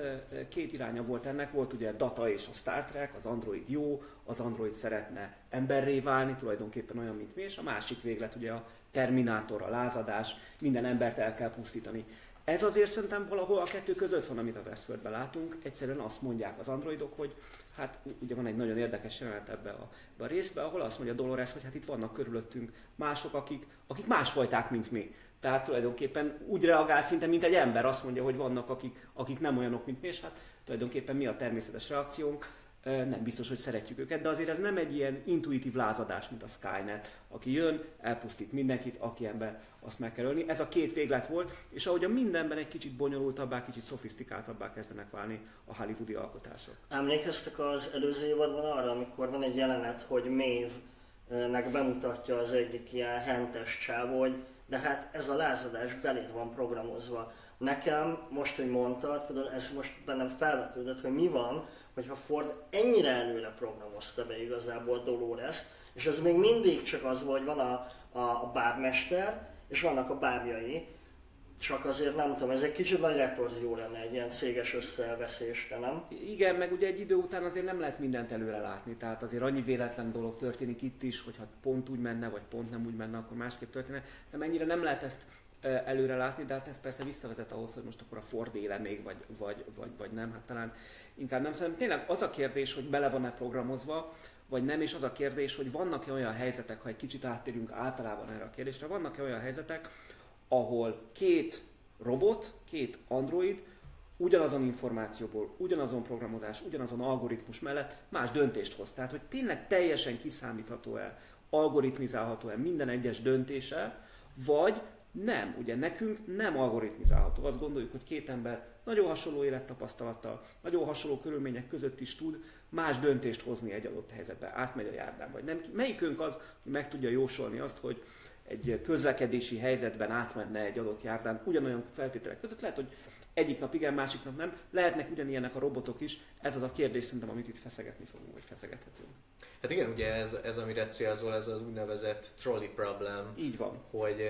két iránya volt ennek, volt ugye Data és a Star Trek, az android jó, az android szeretne emberré válni, tulajdonképpen olyan, mint mi, és a másik véglet ugye a Terminátor, a lázadás, minden embert el kell pusztítani. Ez azért szerintem valahol a kettő között van, amit a Westworldben látunk. Egyszerűen azt mondják az androidok, hogy hát ugye van egy nagyon érdekes jelenet ebbe a részbe, ahol azt mondja Dolores, hogy hát itt vannak körülöttünk mások, akik másfajták, mint mi. Tehát tulajdonképpen úgy reagál szinte, mint egy ember, azt mondja, hogy vannak, akik nem olyanok, mint mi, és hát tulajdonképpen mi a természetes reakciónk. Nem biztos, hogy szeretjük őket, de azért ez nem egy ilyen intuitív lázadás, mint a Skynet, aki jön, elpusztít mindenkit, aki ember, azt meg kell ölni. Ez a két véglet volt, és ahogy a mindenben egy kicsit bonyolultabbá, kicsit szofisztikáltabbá kezdenek válni a hollywoodi alkotások. Emlékeztek az előző évadban arra, amikor van egy jelenet, hogy Maeve-nek bemutatja az egyik ilyen hentes csávó, hogy de hát ez a lázadás beléd van programozva. Nekem, most, hogy mondtad, például ez most bennem felvetődött, hogy mi van, hogyha Ford ennyire előre programozta be igazából Dolores-t, és ez még mindig csak az, hogy van a bábmester, és vannak a bábjai, csak azért nem tudom, ez egy kicsit nagy retorzió lenne egy ilyen céges összeveszésre, nem? Igen, meg ugye egy idő után azért nem lehet mindent előre látni, tehát azért annyi véletlen dolog történik itt is, hogyha pont úgy menne, vagy pont nem úgy menne, akkor másképp történne. Szerintem ennyire nem lehet ezt előre látni, de hát ez persze visszavezet ahhoz, hogy most akkor a Ford éle még, vagy nem, hát talán inkább nem. Szerintem tényleg az a kérdés, hogy bele van-e programozva, vagy nem, és az a kérdés, hogy vannak-e olyan helyzetek, ha egy kicsit áttérünk általában erre a kérdésre, vannak-e olyan helyzetek, ahol két robot, két android ugyanazon információból, ugyanazon programozás, ugyanazon algoritmus mellett más döntést hoz. Tehát, hogy tényleg teljesen kiszámítható-e, algoritmizálható-e minden egyes döntése, vagy nem. Ugye nekünk nem algoritmizálható. Azt gondoljuk, hogy két ember nagyon hasonló élettapasztalattal, nagyon hasonló körülmények között is tud más döntést hozni egy adott helyzetben. Átmegy a járdán, vagy nem. Melyikünk az, hogy meg tudja jósolni azt, hogy egy közlekedési helyzetben átmenne egy adott járdán ugyanolyan feltételek között. Lehet, hogy egyik nap igen, másik nap nem. Lehetnek ugyanilyenek a robotok is. Ez az a kérdés szerintem, amit itt feszegetni fogunk, vagy feszegethetünk. Hát igen, ugye ez amire célzol, ez az úgynevezett trolley problem. Így van. Hogy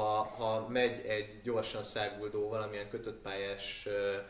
ha megy egy gyorsan száguldó valamilyen kötött pályás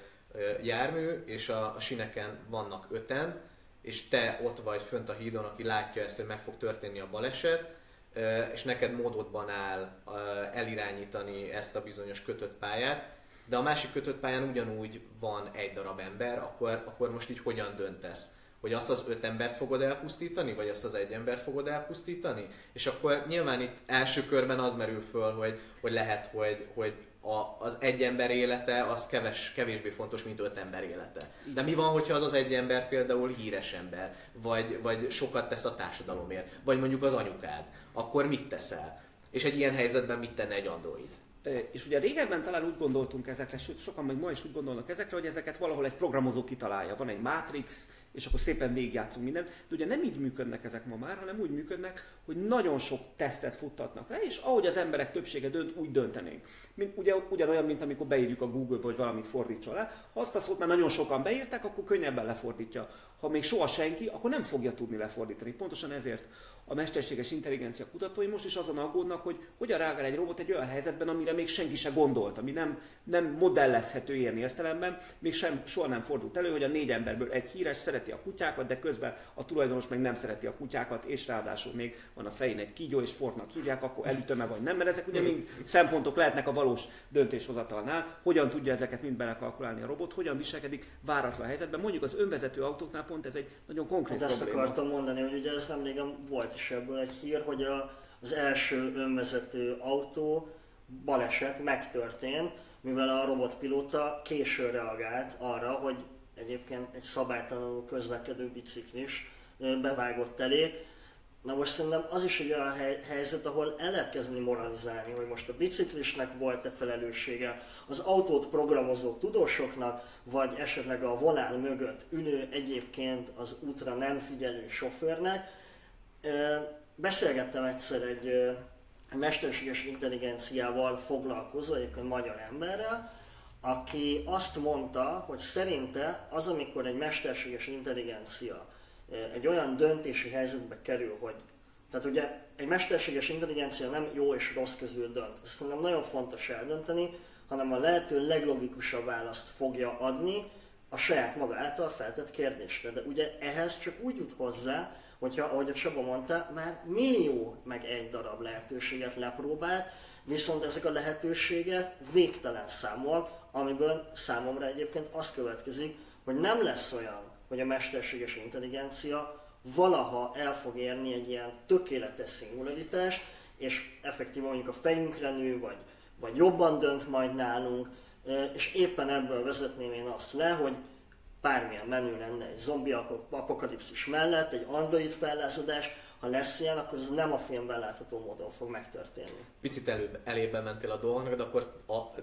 jármű, és a sineken vannak 5-en, és te ott vagy fönt a hídon, aki látja ezt, hogy meg fog történni a baleset, és neked módodban áll elirányítani ezt a bizonyos kötött pályát, de a másik kötött pályán ugyanúgy van egy darab ember, akkor most így hogyan döntesz? Hogy azt az 5 embert fogod elpusztítani, vagy azt az 1 embert fogod elpusztítani? És akkor nyilván itt első körben az merül föl, hogy lehet, hogy az 1 ember élete az kevésbé fontos, mint 5 ember élete. De mi van, hogyha az 1 ember például híres ember, vagy sokat tesz a társadalomért, vagy mondjuk az anyukád, akkor mit teszel? És egy ilyen helyzetben mit tenne egy android? És ugye régebben talán úgy gondoltunk ezekre, sőt sokan még ma is úgy gondolnak ezekre, hogy ezeket valahol egy programozó kitalálja. Van egy Matrix, és akkor szépen végigjátszunk mindent. De ugye nem így működnek ezek ma már, hanem úgy működnek, hogy nagyon sok tesztet futtatnak le, és ahogy az emberek többsége dönt, úgy döntenénk. Ugyanolyan, mint amikor beírjuk a Google-ba, hogy valamit fordítson le. Ha azt a szót már nagyon sokan beírták, akkor könnyebben lefordítja. Ha még soha senki, akkor nem fogja tudni lefordítani. Pontosan ezért a mesterséges intelligencia kutatói most is azon aggódnak, hogy hogyan reagál egy robot egy olyan helyzetben, amire még senki se gondolt, ami nem modellezhető ilyen értelemben, még soha nem fordult elő, hogy a 4 emberből egy híres szereti a kutyákat, de közben a tulajdonos meg nem szereti a kutyákat, és ráadásul még van a fején egy kígyó, és Fordnak hívják, akkor elütöm-e vagy nem, mert ezek ugye mind szempontok lehetnek a valós döntéshozatalnál, hogyan tudja ezeket mind belekalkulálni a robot, hogyan viselkedik váratlan helyzetben. Mondjuk az önvezető autóknál pont ez egy nagyon konkrét probléma. Ezt akartam mondani, hogy ugye ez nem régen volt is ebből egy hír, hogy az első önvezető autó baleset megtörtént, mivel a robotpilóta későn reagált arra, hogy egyébként egy szabálytalanul közlekedő biciklis bevágott elé. Na most szerintem az is egy olyan helyzet, ahol el lehet kezdeni moralizálni, hogy most a biciklisnek volt-e felelőssége, az autót programozó tudósoknak, vagy esetleg a volán mögött ülő egyébként az útra nem figyelő sofőrnek. Beszélgettem egyszer egy mesterséges intelligenciával foglalkozó, egyébként magyar emberrel, aki azt mondta, hogy szerinte az, amikor egy mesterséges intelligencia egy olyan döntési helyzetbe kerül, hogy tehát ugye egy mesterséges intelligencia nem jó és rossz közül dönt. Ezt szerintem nagyon fontos eldönteni, hanem a lehető leglogikusabb választ fogja adni a saját maga által feltett kérdésre. De ugye ehhez csak úgy jut hozzá, hogyha, ahogy a Csaba mondta, már millió meg egy darab lehetőséget lepróbált, viszont ezek a lehetőségek végtelen számúak, amiből számomra egyébként az következik, hogy nem lesz olyan, hogy a mesterséges intelligencia valaha el fog érni egy ilyen tökéletes szingularitást, és effektíven mondjuk a fejünkre nő, vagy jobban dönt majd nálunk, és éppen ebből vezetném én azt le, hogy bármilyen menő lenne egy zombi apokalipszis mellett, egy android fellázadás, ha lesz ilyen, akkor ez nem a filmben látható módon fog megtörténni. Picit elébe mentél a dolgoknak, de akkor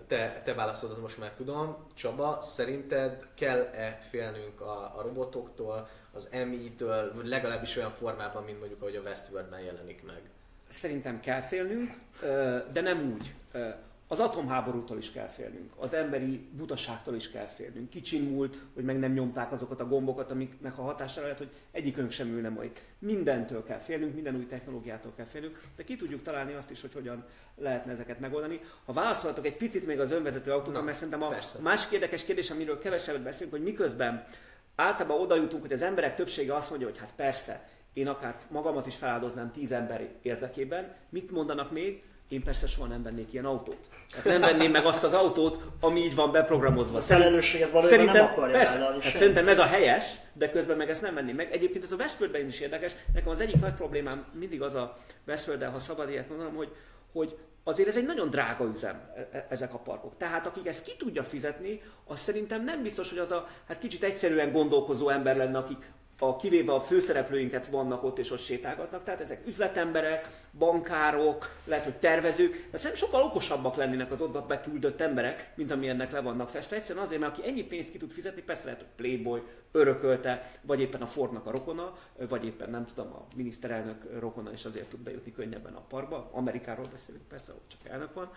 te válaszodat most már tudom. Csaba, szerinted kell-e félnünk a robotoktól, az MI-től, legalábbis olyan formában, mint mondjuk ahogy a Westworldben jelenik meg? Szerintem kell félnünk, de nem úgy. Az atomháborútól is kell félnünk, az emberi butaságtól is kell félnünk. Kicsin múlt, hogy meg nem nyomták azokat a gombokat, amiknek a hatására lehet, hogy egyikünk sem ülne majd. Mindentől kell félnünk, minden új technológiától kell félnünk, de ki tudjuk találni azt is, hogy hogyan lehetne ezeket megoldani. Ha válaszolhatok egy picit még az önvezető autókra, mert szerintem a másik érdekes kérdés, amiről kevesebbet beszélünk, hogy miközben általában oda jutunk, hogy az emberek többsége azt mondja, hogy hát persze, én akár magamat is feláldoznám 10 ember érdekében, mit mondanak még? Én persze soha nem vennék ilyen autót. Tehát nem venném meg azt az autót, ami így van beprogramozva. A felelősséget valójában nem akarja vállalni. Hát szerintem ez a helyes, de közben meg ezt nem venném meg. Egyébként ez a Westworldben is érdekes. Nekem az egyik nagy problémám mindig az a Westworld-del, ha szabad ilyet mondanom, hogy azért ez egy nagyon drága üzem, ezek a parkok. Tehát akik ezt ki tudja fizetni, az szerintem nem biztos, hogy az a hát kicsit egyszerűen gondolkozó ember lenne, akik kivéve a főszereplőinket vannak ott és ott sétálgatnak, tehát ezek üzletemberek, bankárok, lehet, hogy tervezők, de szerintem sokkal okosabbak lennének az ott beküldött emberek, mint amilyennek le vannak festve. Egyszerűen azért, mert aki ennyi pénzt ki tud fizetni, persze lehet, hogy Playboy örökölte, vagy éppen a Fordnak a rokona, vagy éppen nem tudom, a miniszterelnök rokona, és azért tud bejutni könnyebben a parkba. Amerikáról beszélünk persze, ahol csak elnök van.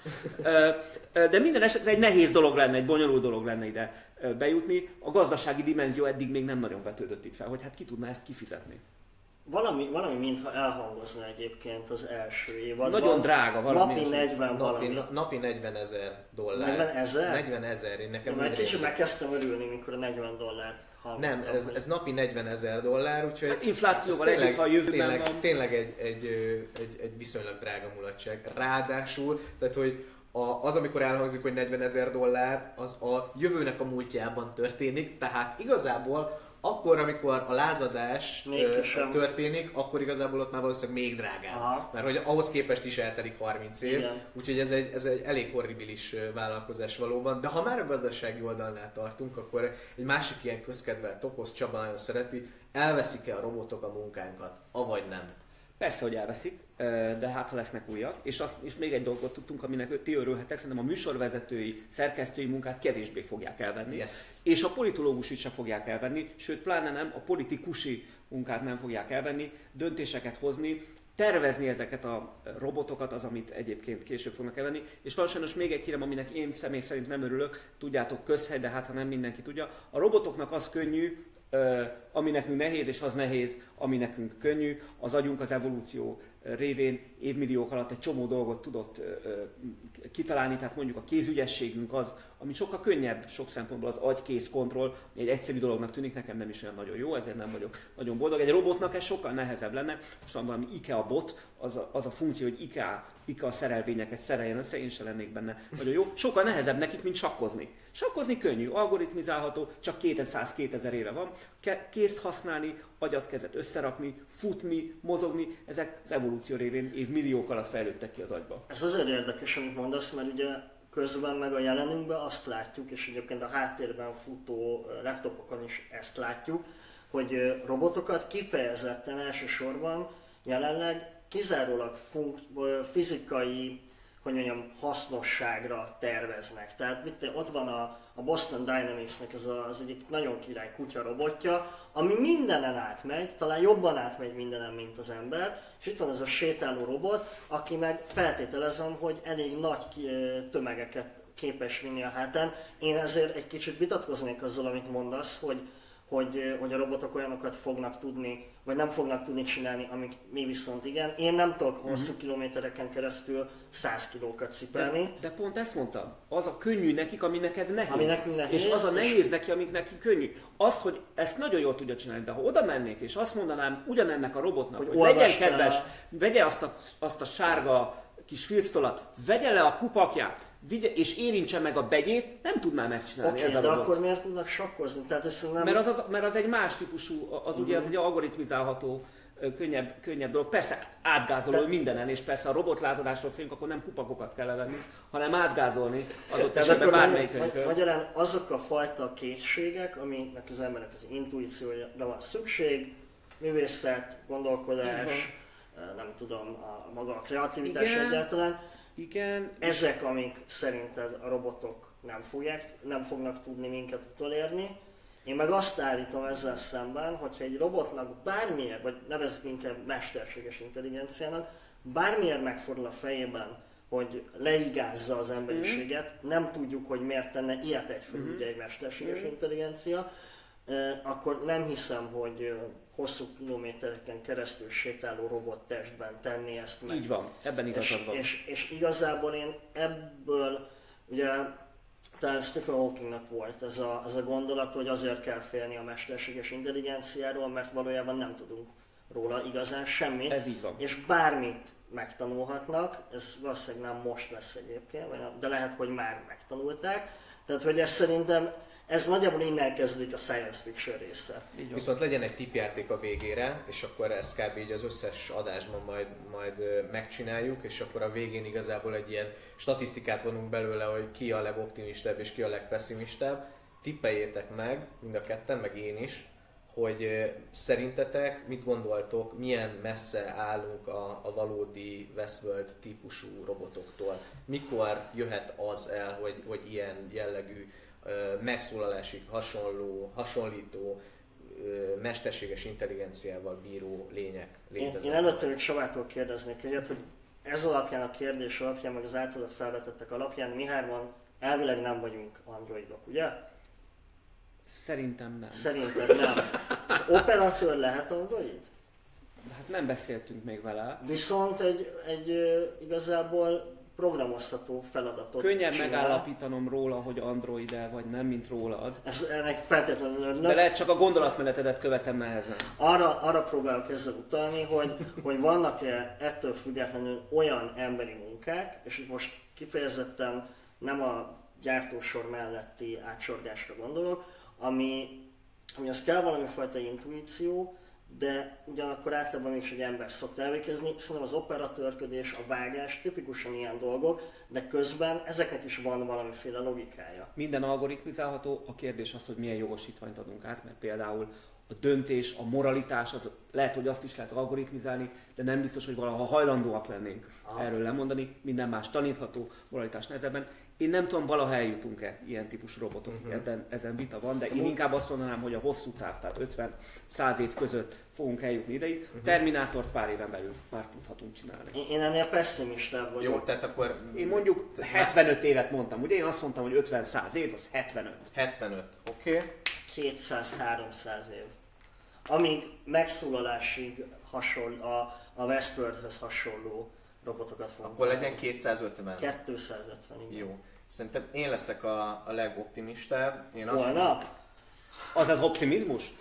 De minden esetre egy nehéz dolog lenne, egy bonyolult dolog lenne ide bejutni. A gazdasági dimenzió eddig még nem nagyon vetődött itt fel, hogy hát ki tudná ezt kifizetni. Valami mintha elhangozna egyébként az első évad. Nagyon drága valami. Napi 40 valami. Napi $40,000. 40,000? 40,000, én nekem mert kicsit megkezdtem örülni, amikor a $40 hallottam. Nem, ez napi $40,000, úgyhogy... Hát inflációval együtt, ha a jövőben van. Tényleg egy viszonylag drága mulatság. Ráadásul, tehát hogy az, amikor elhangzik, hogy $40,000, az a jövőnek a múltjában történik, tehát igazából akkor, amikor a lázadás történik, akkor igazából ott már valószínűleg még drágább. Aha. Mert hogy ahhoz képest is eltelik 30 év, úgyhogy ez egy elég horribilis vállalkozás valóban. De ha már a gazdasági oldalnál tartunk, akkor egy másik ilyen közkedvelt toposz, Csaba nagyon szereti, elveszik-e a robotok a munkánkat, avagy nem? Persze, hogy elveszik, de hát ha lesznek újak. És még egy dolgot tudtunk, aminek ti örülhetek, szerintem a műsorvezetői, szerkesztői munkát kevésbé fogják elvenni. Yes. És a politológusit sem fogják elvenni, sőt, pláne nem, a politikusi munkát nem fogják elvenni, döntéseket hozni, tervezni ezeket a robotokat, az, amit egyébként később fognak elvenni. És van sajnos még egy hírem, aminek én személy szerint nem örülök, tudjátok, közhely, de hát ha nem mindenki tudja. A robotoknak az könnyű, ami nekünk nehéz, és az nehéz, ami nekünk könnyű. Az agyunk az evolúció révén évmilliók alatt egy csomó dolgot tudott kitalálni, tehát mondjuk a kézügyességünk az, ami sokkal könnyebb sok szempontból az agy-kéz kontroll, egy egyszerű dolognak tűnik, nekem nem is olyan nagyon jó, ezért nem vagyok nagyon boldog. Egy robotnak ez sokkal nehezebb lenne, most van valami IKEA bot, az a funkció, hogy IKEA szerelvényeket szereljen össze, én sem lennék benne nagyon jó. Sokkal nehezebb nekik, mint sakkozni. Sakkozni könnyű, algoritmizálható, csak 200-2000 éve van. Kézt használni, agyat, kezet összerakni, futni, mozogni, ezek az evolúció evolúció révén évmilliók alatt fejlődtek ki az agyba. Ez azért érdekes, amit mondasz, mert ugye közben meg a jelenünkben azt látjuk, és egyébként a háttérben futó laptopokon is ezt látjuk, hogy robotokat kifejezetten elsősorban jelenleg kizárólag fizikai, hogy mondjam, hasznosságra terveznek. Tehát ott van a Boston Dynamics-nek ez az egyik nagyon király kutya robotja, ami mindenen átmegy, talán jobban átmegy mindenen, mint az ember, és itt van ez a sétáló robot, aki meg feltételezem, hogy elég nagy tömegeket képes vinni a hátán. Én ezért egy kicsit vitatkoznék azzal, amit mondasz, hogy a robotok olyanokat fognak tudni, vagy nem fognak tudni csinálni, amik mi viszont igen. Én nem tudok hosszú kilométereken keresztül 100 kilókat cipelni. De pont ezt mondtam, az a könnyű nekik, ami neked nehéz. Ami nekünk nehéz, és az a nehéz neki, amik neki könnyű. Az, hogy ezt nagyon jól tudja csinálni, de ha oda mennék, és azt mondanám ugyanennek a robotnak, hogy legyen kedves, vegye azt a sárga kis filctolat, vegye le a kupakját, és érintse meg a begyét, nem tudná megcsinálni ez a de robot. akkor miért tudnak sakkozni? Tehát nem... mert az egy más típusú, ugye az egy algoritmizálható, könnyebb dolog. Persze átgázoló mindenen, és persze a robotlázadásról félünk, akkor nem kupakokat kell levenni, hanem átgázolni adott esetben bármelyikünkről. Magyarán azok a fajta készségek, amiknek az emberek az intuícióra van szükség, művészet, gondolkodás, nem tudom, maga a kreativitás egyáltalán. Igen. Ezek, amik szerinted a robotok nem fognak tudni minket utolérni. Én meg azt állítom ezzel szemben, hogyha egy robotnak bármiért, vagy nevezzük inkább mesterséges intelligenciának, bármiért megfordul a fejében, hogy leigázza az emberiséget, nem tudjuk, hogy miért tenne ilyet egyfőbb egy mesterséges intelligencia, akkor nem hiszem, hogy hosszú kilométereken keresztül sétáló robottestben tenni ezt meg. Így van, ebben igazad van. És igazából én ebből, ugye talán Stephen Hawkingnak volt ez a gondolat, hogy azért kell félni a mesterséges intelligenciáról, mert valójában nem tudunk róla igazán semmit. Ez így van. És bármit megtanulhatnak, ez valószínűleg nem most lesz egyébként, de lehet, hogy már megtanulták. Tehát, hogy ez szerintem ez nagyjából innen kezdődik a science fiction része. Viszont legyen egy tippjáték a végére, és akkor ezt kb. Így az összes adásban majd megcsináljuk, és akkor a végén igazából egy ilyen statisztikát vonunk belőle, hogy ki a legoptimistább és ki a legpesszimistább. Tippeljétek meg, mind a ketten, meg én is, hogy szerintetek mit gondoltok, milyen messze állunk a valódi Westworld típusú robotoktól. Mikor jöhet az el, hogy ilyen jellegű megszólalásig hasonlító, mesterséges intelligenciával bíró lények léteznek. Én előtte még Savától kérdeznék egyet, hogy ez alapján, a kérdés alapján, meg az általad felvetettek alapján mi hárman elvileg nem vagyunk androidok, ugye? Szerintem nem. Szerinted nem. Az operatőr lehet android? Hát nem beszéltünk még vele. Viszont egy igazából programozható feladatot könnyebb csinál. Megállapítanom róla, hogy android-e vagy nem, mint rólad. Ennek feltétlenül de lehet csak a gondolatmenetedet követem nehezen. Arra próbálok ezzel utalni, hogy vannak-e ettől függetlenül olyan emberi munkák, és itt most kifejezetten nem a gyártósor melletti átsorgásra gondolok, ami az kell valami fajta intuíció, de ugyanakkor általában mégis egy ember szokta elvégezni. Szerintem az operatőrködés, a vágás tipikusan ilyen dolgok, de közben ezeknek is van valamiféle logikája. Minden algoritmizálható, a kérdés az, hogy milyen jogosítványt adunk át, mert például a döntés, a moralitás, az lehet, hogy azt is lehet algoritmizálni, de nem biztos, hogy valaha hajlandóak lennénk erről lemondani, minden más tanítható, moralitás nehezebben. Én nem tudom, valaha eljutunk-e ilyen típusú robotokig, ezen vita van, de én inkább azt mondanám, hogy a hosszú táv, tehát 50-100 év között fogunk eljutni ideig. Terminátort pár éven belül már tudhatunk csinálni. Én ennél pessimistább vagyok. Jó, tehát akkor... Én mondjuk 75 évet mondtam, ugye? Én azt mondtam, hogy 50-100 év, az 75. 75, oké. 200-300 év. Amíg megszólalásig a Westworldhöz hasonló robotokat fogunk. Akkor legyen 250. 250, igen. Jó. Szerintem én leszek a legoptimistább. Holnap? Az az optimizmus?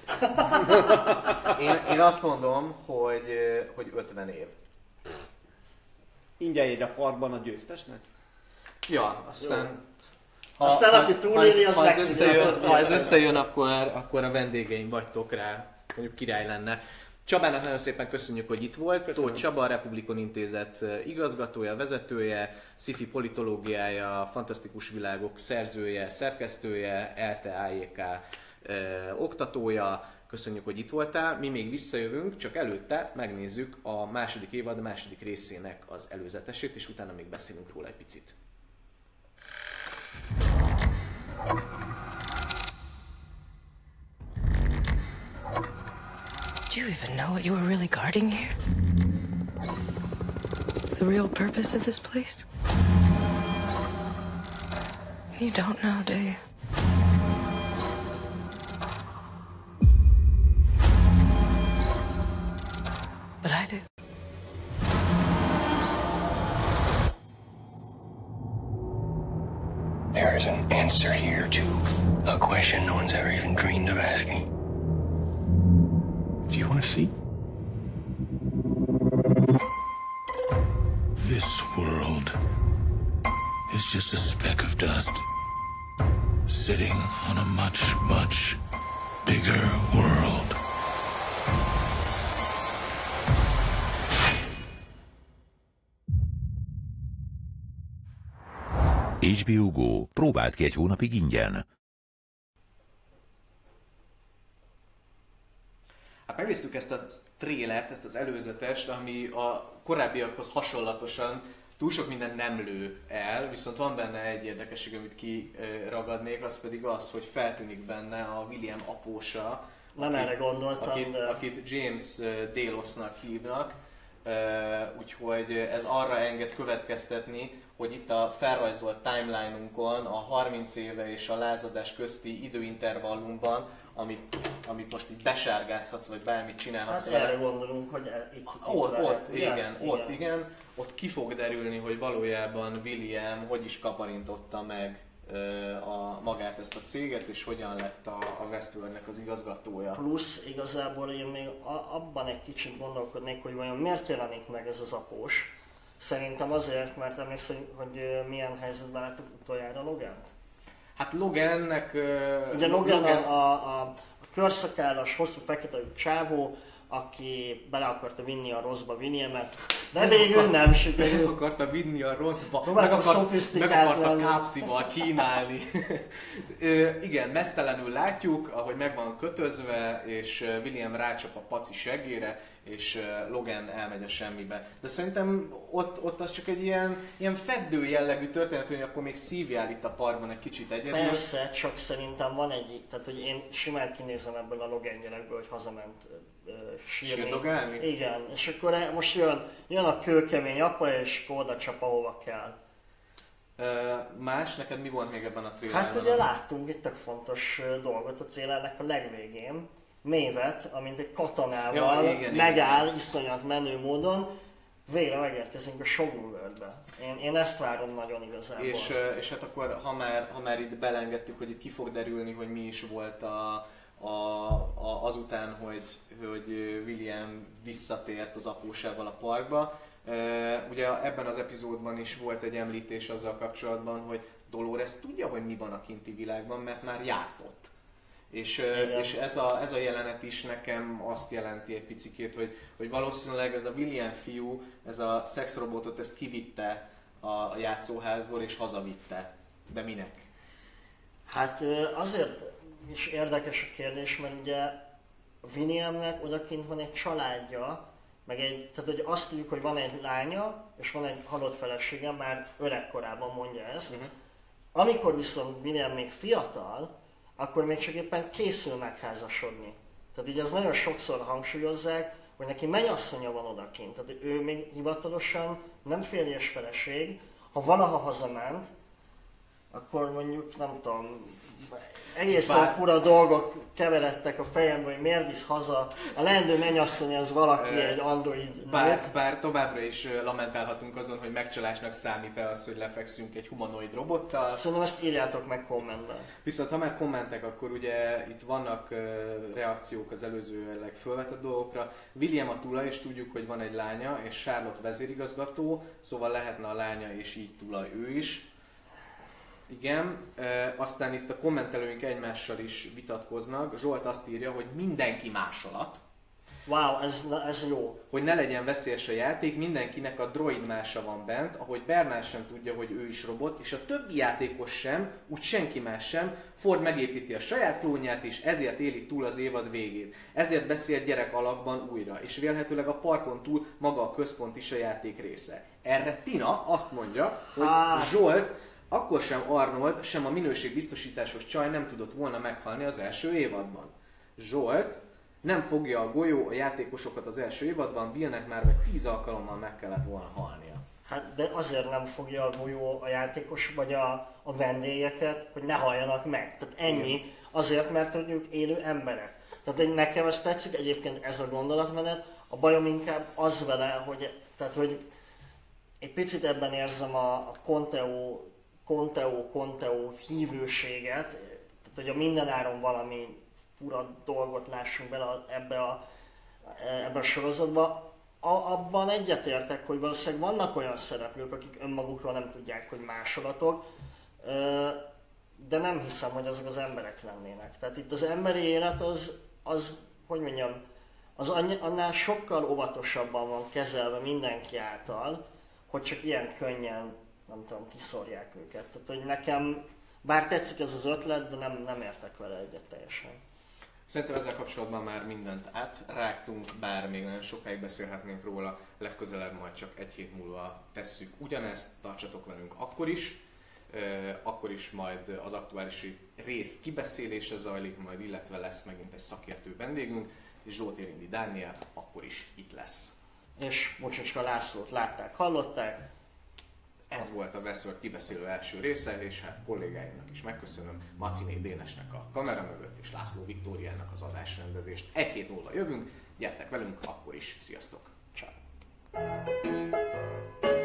Én azt mondom, hogy 50 év. Ingyen jegy a parkban a győztesnek? Ja, aztán... Aztán aki túléli, az ha ez összejön, akkor a vendégeim vagytok rá, mondjuk király lenne. Csabának nagyon szépen köszönjük, hogy itt volt. Köszönöm. Tóth Csaba, a Republikon Intézet igazgatója, vezetője, sci-fi politológiája, fantasztikus világok szerzője, szerkesztője, ELTE AJK oktatója. Köszönjük, hogy itt voltál. Mi még visszajövünk, csak előtte megnézzük a második évad második részének az előzetesét, és utána még beszélünk róla egy picit. Do you even know what you were really guarding here? The real purpose of this place? You don't know, do you? But I do. There is an answer here to a question no one's ever even dreamed of asking. Do you want to see? This world is just a speck of dust sitting on a much, much bigger world. HBO Go. Próbáld ki egy hónapig ingyen. Hát megnéztük ezt a trélert, ezt az előzetest, ami a korábbiakhoz hasonlatosan túl sok minden nem lő el, viszont van benne egy érdekesség, amit kiragadnék, az pedig az, hogy feltűnik benne a William apósa, Nem erre gondoltam, akit James Dalosnak hívnak, úgyhogy ez arra enged következtetni, hogy itt a felrajzolt timeline-unkon a 30 éve és a lázadás közti időintervallumban, amit most így besárgázhatsz, vagy bármit csinálhatsz Hát vele. erre gondolunk, hogy itt Igen, ott ki fog derülni, hogy valójában William hogy is kaparintotta meg magát ezt a céget, és hogyan lett a Westworldnek az igazgatója. Plusz igazából én még abban egy kicsit gondolkodnék, hogy vajon miért jelenik meg ez az após. Szerintem azért, mert emlékszel, hogy milyen helyzetben láttuk utoljára Logant? Hát Logannek... Ugye Logan a körszakállas, hosszú fekete csávó, aki bele akarta vinni a rosszba Williamet, de végül nem sikerült. Meg akarta vinni a rosszba, meg akarta kápszival kínálni. Igen, meztelenül látjuk, ahogy meg van kötözve, és William rácsap a paci seggére, és Logan elmegy a semmibe. De szerintem ott az csak egy ilyen feddő jellegű történet, hogy akkor még szívjál itt a parkban egy kicsit egyedül. Persze, csak szerintem van egy, tehát hogy én simán kinézem ebből a Logan gyerekből, hogy hazament sírni. Sírdogálni? Igen, és akkor most jön a kőkemény apa, és oda csap ahova kell. Más? Neked mi volt még ebben a trailerben? Hát ugye láttunk egy tök fontos dolgot a trailernek a legvégén. Mévet, amint egy katonával megáll iszonyat menő módon, végre megérkezünk a Shogun Worldbe. Én ezt várom nagyon igazából. És hát akkor, ha már itt belengedtük, hogy itt ki fog derülni, hogy mi is volt azután, hogy William visszatért az apósával a parkba. Ugye ebben az epizódban is volt egy említés azzal kapcsolatban, hogy Dolores tudja, hogy mi van a kinti világban, mert már járt ott. És ez a jelenet is nekem azt jelenti egy picikét, hogy valószínűleg ez a William fiú, ez a szexrobotot, ezt kivitte a játszóházból és hazavitte. De minek? Hát azért is érdekes a kérdés, mert ugye Williamnek odakint van egy családja, tehát hogy azt tudjuk, hogy van egy lánya, és van egy halott felesége, már öregkorában mondja ezt. Amikor viszont William még fiatal, akkor még csak éppen készül megházasodni. Tehát ugye ez nagyon sokszor hangsúlyozzák, hogy neki mennyasszonya van odakint. Tehát ő még hivatalosan nem férjes feleség. Ha valaha hazament, akkor mondjuk nem tudom, egészen fura dolgok keveredtek a fejembe, hogy miért visz haza. A leendő mennyasszony az valaki, egy android. Bár továbbra is lamentálhatunk azon, hogy megcsalásnak számít-e az, hogy lefekszünk egy humanoid robottal. Szerintem ezt írjátok meg kommentben. Viszont ha már kommentek, akkor ugye itt vannak reakciók az előzőleg felvetett dolgokra. William a tulaj, és tudjuk, hogy van egy lánya, és Charlotte vezérigazgató, szóval lehetne a lánya, és így tulaj ő is. Igen, aztán itt a kommentelőink egymással is vitatkoznak. Zsolt azt írja, hogy mindenki másolat. Wow, ez jó. Hogy ne legyen veszélyes a játék, mindenkinek a droid mása van bent, ahogy Bernard sem tudja, hogy ő is robot, és a többi játékos sem, úgy senki más sem. Ford megépíti a saját klónját, és ezért éli túl az évad végét. Ezért beszél gyerek alakban újra, és vélhetőleg a parkon túl maga a központ is a játék része. Erre Tina azt mondja, hogy Zsolt, akkor sem Arnold, sem a minőségbiztosításos csaj nem tudott volna meghalni az első évadban. Zsolt nem fogja a golyó a játékosokat az első évadban, Billnek már vagy 10 alkalommal meg kellett volna halnia. Hát de azért nem fogja a golyó a játékos vagy a vendégeket, hogy ne halljanak meg. Tehát ennyi. Igen. Azért, mert hogy ők élő emberek. Tehát nekem ez tetszik, egyébként ez a gondolatmenet. A bajom inkább az vele, hogy egy picit ebben érzem a Conteo hívőséget, tehát hogy a mindenáron valami fura dolgot lássunk bele ebbe a sorozatba. Abban egyetértek, hogy valószínűleg vannak olyan szereplők, akik önmagukról nem tudják, hogy másolatok, de nem hiszem, hogy azok az emberek lennének. Tehát itt az emberi élet az hogy mondjam, az annál sokkal óvatosabban van kezelve mindenki által, hogy csak ilyen könnyen, nem tudom, kiszórják őket. Tehát, hogy nekem, bár tetszik ez az ötlet, de nem értek vele egyet teljesen. Szerintem ezzel kapcsolatban már mindent átrágtunk, bár még nagyon sokáig beszélhetnénk róla, legközelebb majd csak egy hét múlva tesszük ugyanezt, tartsatok velünk akkor is majd az aktuális rész kibeszélése zajlik majd, illetve lesz megint egy szakértő vendégünk, és Zsolt Érindi Dániel akkor is itt lesz. És Mocsocska Lászlót látták, hallották. Ez volt a Westworld kibeszélő első része, és hát kollégáimnak is megköszönöm, Maciné Dénesnek a kamera mögött, és László Viktóriának az adásrendezést. Egy hét múlva jövünk, gyertek velünk akkor is, sziasztok! Ciao.